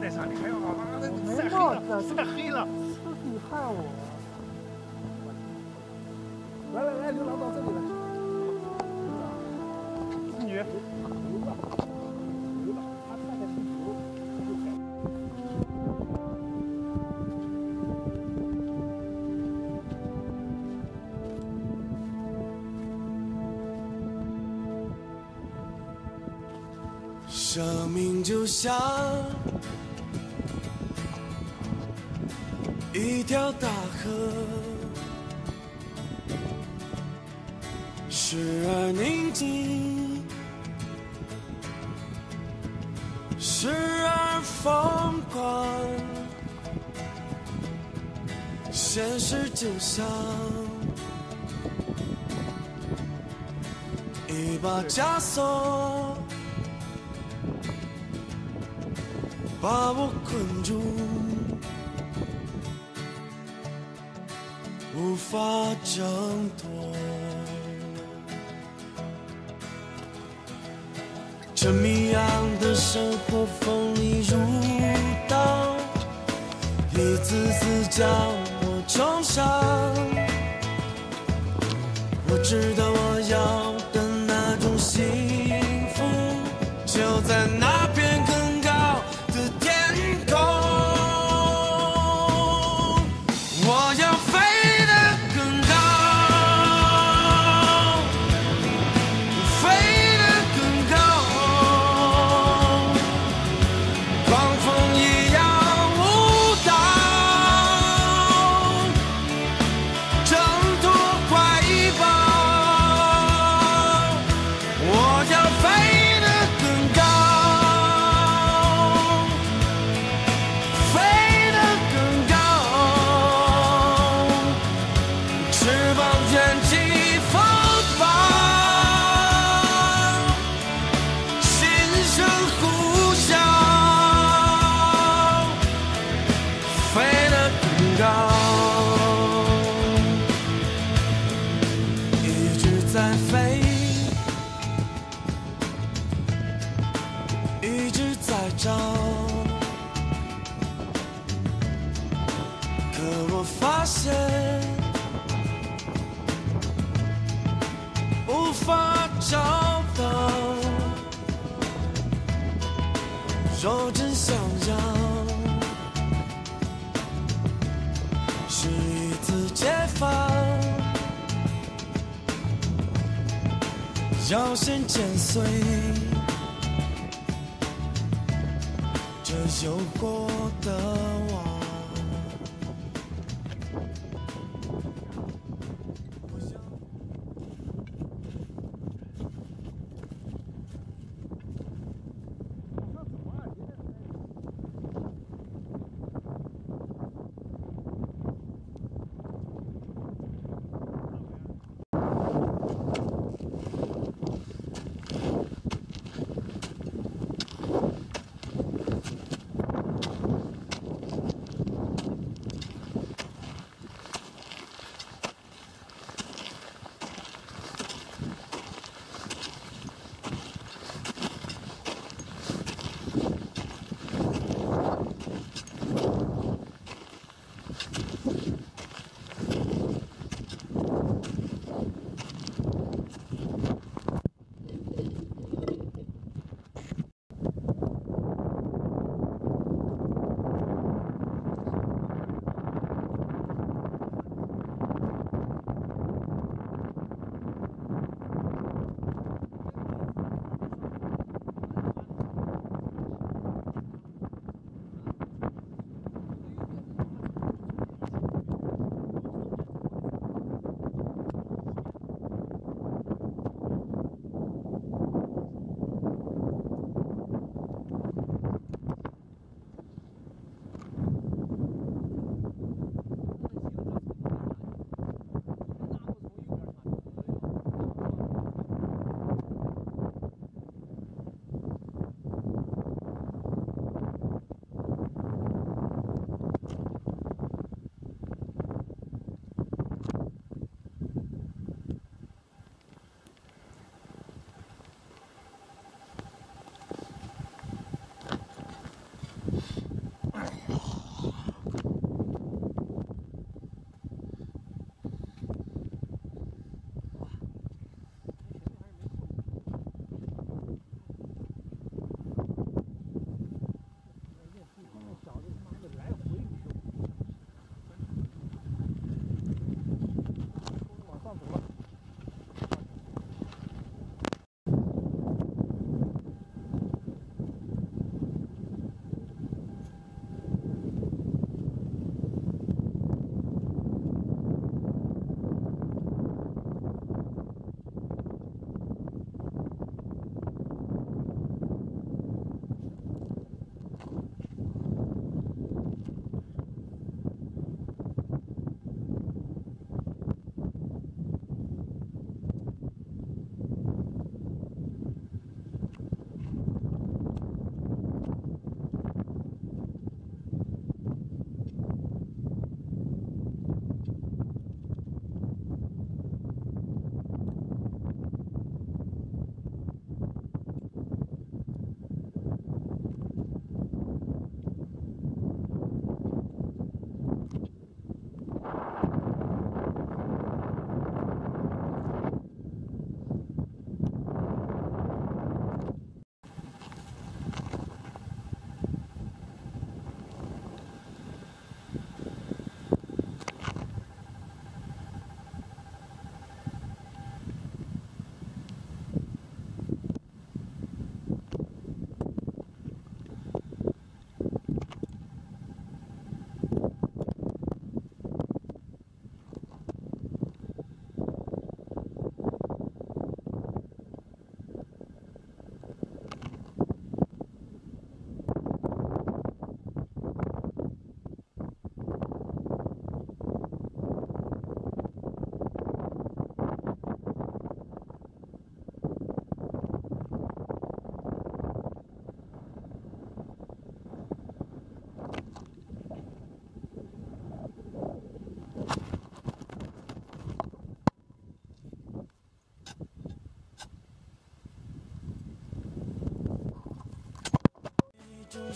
在上，你看啊，那没晒黑帽了， 子， 晒黑了。 你害我！来来来，刘老到这里来。 子女。 他看的是牛。 生命就像一条大河，时而宁静，时而疯狂。现实就像一把枷锁，把我困住，无法挣脱。这谜样的生活锋利如刀，一次次将我重伤。我知道我要的那种幸福，就在那片更高的天空。我要飞得更高，飞得更高，狂风一样舞蹈，挣脱怀抱。我要飞得更高，飞得更高，翅膀卷起风暴，心声呼啸，飞得更高，一直在飞，一直在找，可我发现无法找到。若真想要，是一次解放，要先剪碎这有过的网。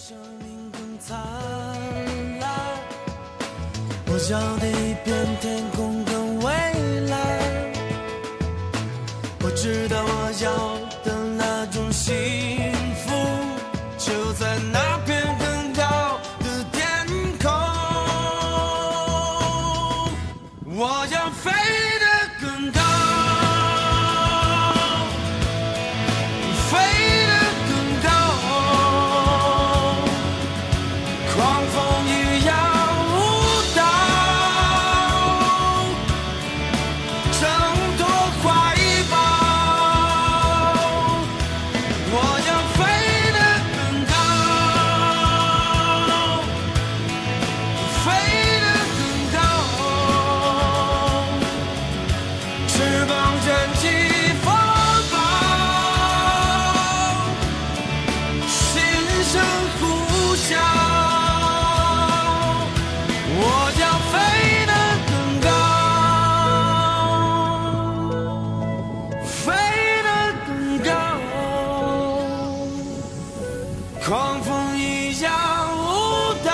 生命更灿烂，我要的一片天空更蔚蓝，我知道我要的那种幸福就在那片更高的天空，我要飞得更高，飞得更高，狂风一样舞蹈，挣脱怀抱，我要飞得更高，飞得更高，翅膀卷起风暴，心声呼啸，我要飞得更高，飞得更高，狂风一样舞蹈，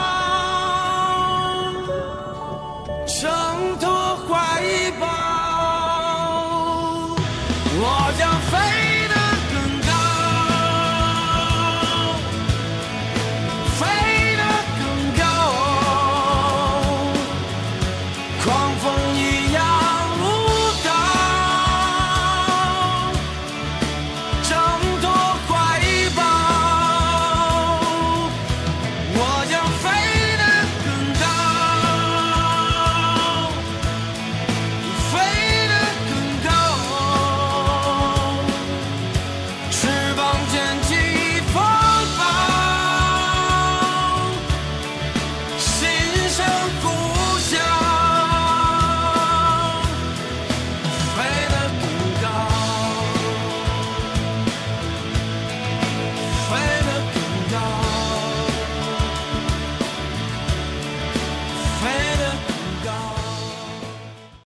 挣脱怀抱，我要飞得更高，飞得更高，狂风